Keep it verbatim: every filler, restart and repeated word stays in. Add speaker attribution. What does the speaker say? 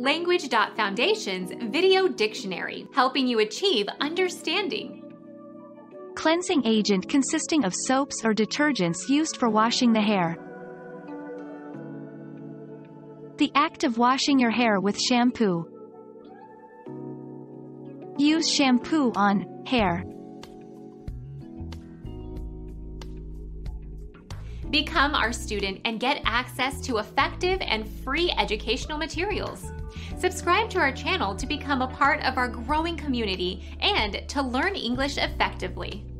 Speaker 1: Language Foundation's Video Dictionary, helping you achieve understanding.
Speaker 2: Cleansing agent consisting of soaps or detergents used for washing the hair. The act of washing your hair with shampoo. Use shampoo on hair.
Speaker 1: Become our student and get access to effective and free educational materials. Subscribe to our channel to become a part of our growing community and to learn English effectively.